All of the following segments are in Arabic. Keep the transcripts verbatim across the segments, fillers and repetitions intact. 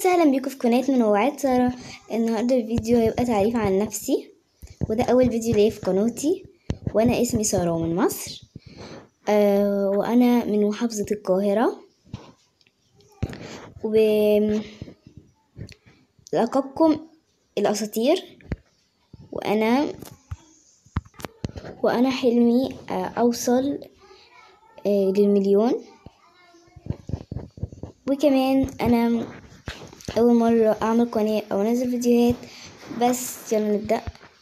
اهلا بيكم في قناه منوعات ساره. النهارده الفيديو هيبقى تعريف عن نفسي، وده اول فيديو ليا في قناتي. وانا اسمي ساره من مصر، آه وانا من محافظه القاهره. ولقبكم الاساطير. وانا وانا حلمي آه اوصل آه للمليون. وكمان انا اول مره اعمل قناه او انزل فيديوهات، بس يلا نبدا.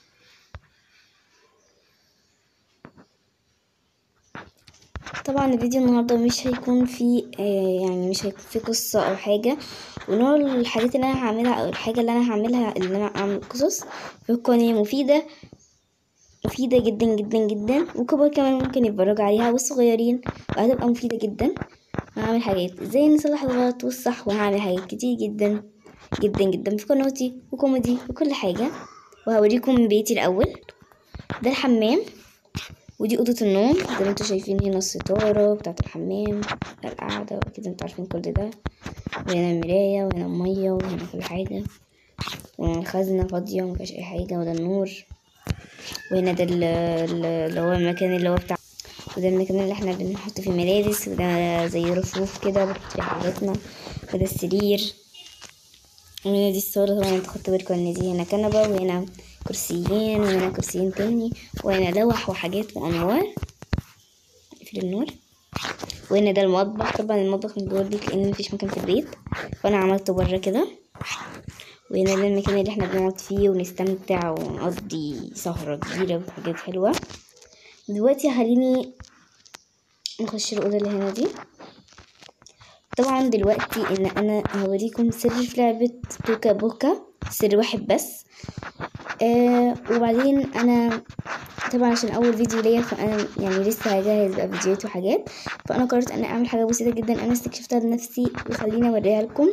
طبعا الفيديو النهارده مش هيكون فيه آه يعني مش هيكون فيه قصه او حاجه، ونوع الحاجات اللي انا هعملها او الحاجه اللي انا هعملها اللي انا اعمل قصص في القناه مفيده مفيده جدا جدا جدا، وكبار كمان ممكن يتفرجوا عليها والصغيرين، وهتبقى مفيده جدا. هعمل حاجات ازاي نصلح الغلط والصح، وهعمل حاجات كتير جدا جدا جدا في قناتي، وكوميدي وكل حاجه. وهوريكم بيتي الاول. ده الحمام، ودي اوضه النوم زي ما انتوا شايفين. هنا الستاره بتاعه الحمام، القعده، وكده انتوا عارفين كل ده. وهنا المرايه، وهنا الميه، وهنا كل حاجه، وهنا الخزنه فاضيه مفيهاش اي حاجه، وده النور. وهنا ده اللي هو المكان اللي هو بتاع، وده المكان اللي احنا بنحط فيه ملابس، وده زي رفوف كده بنحط فيه حاجاتنا، وده السرير. وهنا دي الصالة. طبعا انتوا خدتوا بالكم ان دي هنا كنبة، وهنا كرسيين، وهنا كرسيين تاني، وهنا لوح وحاجات وانوار. اقفل النور. وهنا ده المطبخ. طبعا المطبخ مش بوريك لان مفيش مكان في البيت، فانا عملته بره كده. وهنا ده المكان اللي احنا بنقعد فيه ونستمتع ونقضي سهرة كبيرة وحاجات حلوة. دلوقتي خليني نخش الأوضة اللي هنا دي. طبعا دلوقتي ان انا هوريكم سر في لعبة توكا بوكا، سر واحد بس. آه وبعدين انا طبعا عشان اول فيديو ليا، فانا يعني لسه هجهز بقى فيديوهات وحاجات، فانا قررت ان اعمل حاجه بسيطه جدا انا استكشفتها بنفسي، وخليني اوريها لكم.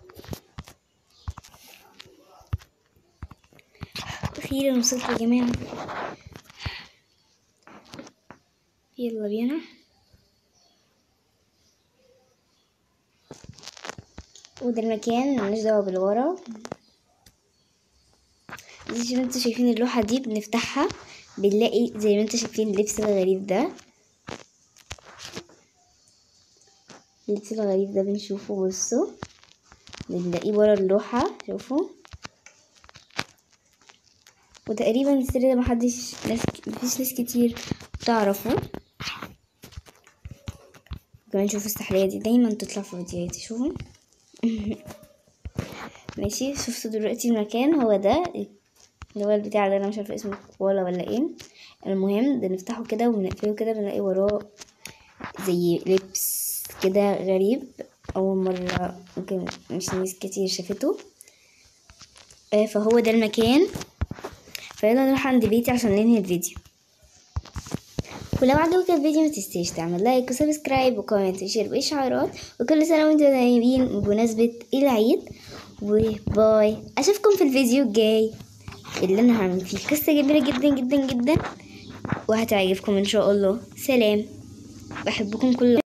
اخيرا وصلت يا جماعه، يلا بينا. وده المكان مالناش دعوه بالورا. زي ما انتوا شايفين اللوحه دي بنفتحها بنلاقي زي ما انتوا شايفين اللبس الغريب ده. اللبس الغريب ده بنشوفه، بصوا بنلاقيه ورا اللوحه، شوفوا. وتقريبا السر ده محدش ناس مفيش ناس كتير تعرفه. كمان شوفوا السحلية دي دايما تطلع في فيديوهاتي، شوفوا. ماشي، شفتوا دلوقتي المكان هو ده اللي هو البتاع ده، انا مش عارفه اسمه ولا ولا ايه. المهم ده نفتحه كده وبنقفله كده، بنلاقي وراه زي لبس كده غريب، اول مره ممكن مش ناس كتير شافته. آه فهو ده المكان. فيلا نروح عند بيتي عشان ننهي الفيديو. ولو عجبك الفيديو ما تنسيش تعمل لايك وسبسكرايب وكومنت وشير واشعارات. وكل سنه وانتم طيبين بمناسبه العيد، وباي. اشوفكم في الفيديو الجاي اللي انا هعمل فيه قصه كبيره جدا جدا جدا، وهتعجبكم ان شاء الله. سلام، بحبكم كلكم.